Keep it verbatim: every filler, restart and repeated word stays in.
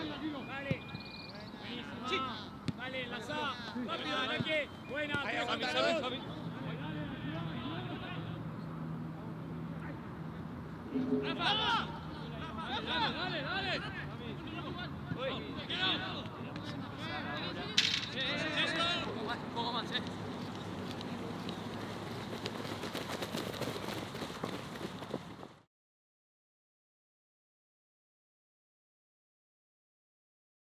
Dale. Buenísima. Dale, enlazá. Rápido, Araque. Buena. Ahí, aguanta, Fabi, Fabi. Rafa. Dale, dale, dale. Un poco más, un poco más, eh.